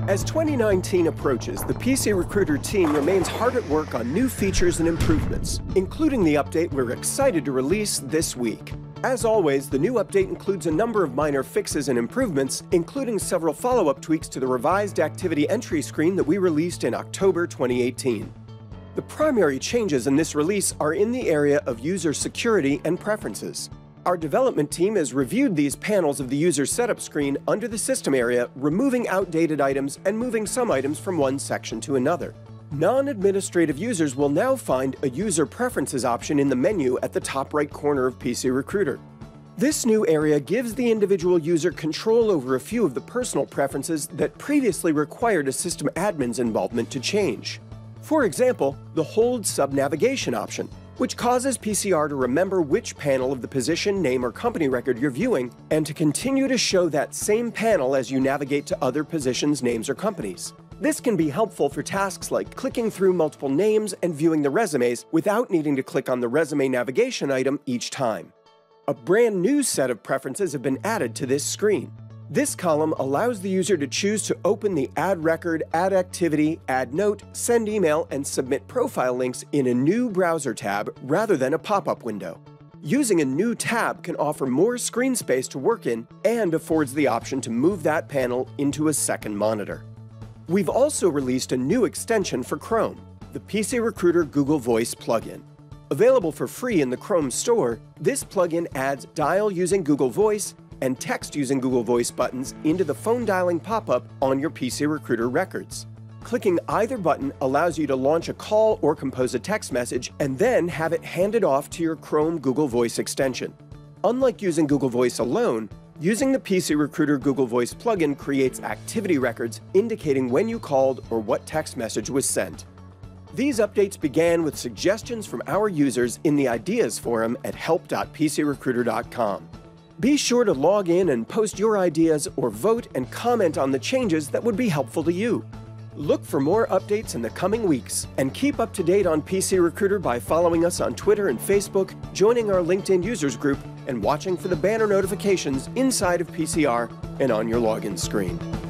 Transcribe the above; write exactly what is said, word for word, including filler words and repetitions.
As twenty nineteen approaches, the PCRecruiter team remains hard at work on new features and improvements, including the update we're excited to release this week. As always, the new update includes a number of minor fixes and improvements, including several follow-up tweaks to the revised activity entry screen that we released in October twenty eighteen. The primary changes in this release are in the area of user security and preferences. Our development team has reviewed these panels of the user setup screen under the system area, removing outdated items and moving some items from one section to another. Non-administrative users will now find a user preferences option in the menu at the top right corner of PCRecruiter. This new area gives the individual user control over a few of the personal preferences that previously required a system admin's involvement to change. For example, the hold sub-navigation option, which causes P C R to remember which panel of the position, name, or company record you're viewing, and to continue to show that same panel as you navigate to other positions, names, or companies. This can be helpful for tasks like clicking through multiple names and viewing the resumes without needing to click on the resume navigation item each time. A brand new set of preferences have been added to this screen. This column allows the user to choose to open the Add Record, Add Activity, Add Note, Send Email, and Submit Profile links in a new browser tab rather than a pop-up window. Using a new tab can offer more screen space to work in and affords the option to move that panel into a second monitor. We've also released a new extension for Chrome, the PCRecruiter Google Voice plugin. Available for free in the Chrome store, this plugin adds dial using Google Voice and text using Google Voice buttons into the phone dialing pop-up on your PCRecruiter records. Clicking either button allows you to launch a call or compose a text message and then have it handed off to your Chrome Google Voice extension. Unlike using Google Voice alone, using the PCRecruiter Google Voice plugin creates activity records indicating when you called or what text message was sent. These updates began with suggestions from our users in the Ideas forum at help dot P C recruiter dot com. Be sure to log in and post your ideas or vote and comment on the changes that would be helpful to you. Look for more updates in the coming weeks, and keep up to date on PCRecruiter by following us on Twitter and Facebook, joining our LinkedIn users group, and watching for the banner notifications inside of P C R and on your login screen.